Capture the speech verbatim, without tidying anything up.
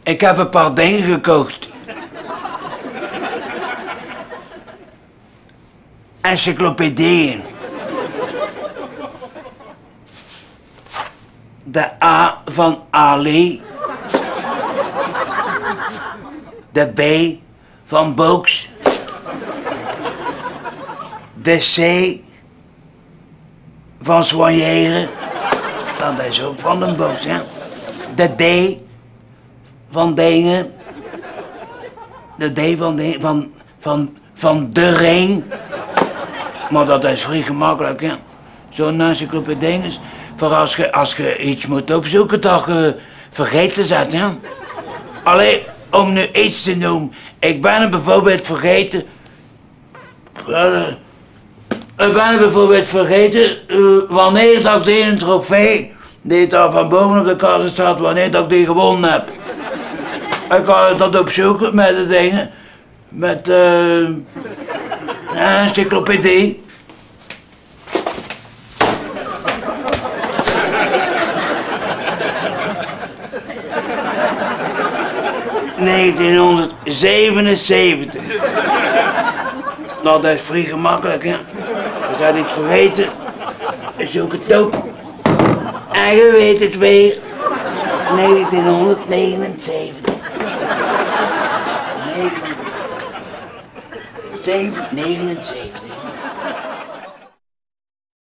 Ik heb een paar dingen gekocht. Encyclopedieën. De A van Ali. De B van Boks. De C van soigneren. Dat is ook van een Boks, hè. De D van dingen. De D van de, van, van, van de ring. Maar dat is vrij gemakkelijk, hè. Zo'n encyclopedie is voor als je, als je iets moet opzoeken, dat je vergeten zet, hè. Allee, om nu iets te noemen. Ik ben bijvoorbeeld vergeten... Ik ben bijvoorbeeld vergeten uh, wanneer dat ik die een trofee, die daar van boven op de kast staat, wanneer dat ik die gewonnen heb. Ik ga dat opzoeken met de dingen, met uh, een encyclopedie. negentienhonderdzevenenzeventig. Nou, dat is vrij gemakkelijk, hè. Als hij iets vergeten, zoek het op. En je weet het weer. negentienhonderdnegenenzeventig. negenenzeventig.